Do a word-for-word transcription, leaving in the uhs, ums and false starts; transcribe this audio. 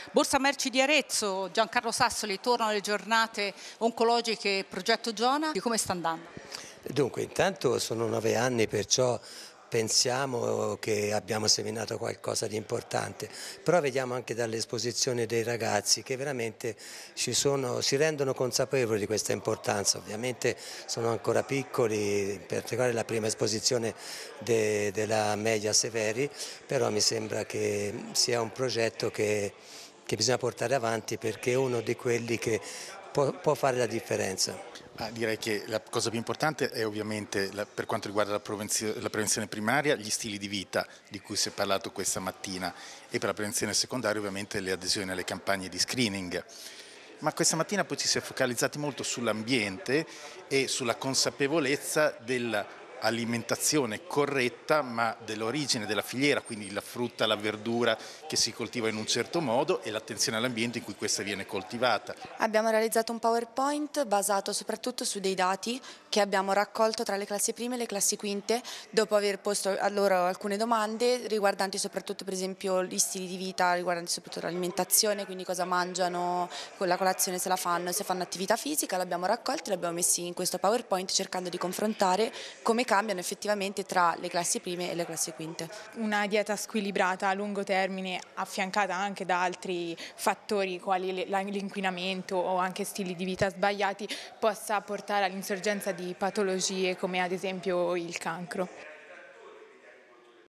Borsa Merci di Arezzo, Giancarlo Sassoli, tornano le giornate oncologiche Progetto Giona, di come sta andando? Dunque, intanto sono nove anni, perciò pensiamo che abbiamo seminato qualcosa di importante, però vediamo anche dall'esposizione dei ragazzi che veramente ci sono, si rendono consapevoli di questa importanza. Ovviamente sono ancora piccoli, in particolare la prima esposizione de, della Media Severi, però mi sembra che sia un progetto che, che bisogna portare avanti perché è uno di quelli che può, può fare la differenza. Ah, direi che la cosa più importante è ovviamente, la, per quanto riguarda la prevenzione, la prevenzione primaria, gli stili di vita di cui si è parlato questa mattina, e per la prevenzione secondaria ovviamente le adesioni alle campagne di screening. Ma questa mattina poi ci si è focalizzati molto sull'ambiente e sulla consapevolezza dell'alimentazione corretta ma dell'origine della filiera, quindi la frutta, la verdura che si coltiva in un certo modo e l'attenzione all'ambiente in cui questa viene coltivata. Abbiamo realizzato un PowerPoint basato soprattutto su dei dati che abbiamo raccolto tra le classi prime e le classi quinte, dopo aver posto a loro alcune domande riguardanti soprattutto per esempio gli stili di vita, riguardanti soprattutto l'alimentazione, quindi cosa mangiano, con la colazione se la fanno, se fanno attività fisica. L'abbiamo raccolti e li abbiamo messi in questo PowerPoint cercando di confrontare come cambiano effettivamente tra le classi prime e le classi quinte. Una dieta squilibrata a lungo termine, affiancata anche da altri fattori quali l'inquinamento o anche stili di vita sbagliati, possa portare all'insorgenza di patologie come ad esempio il cancro.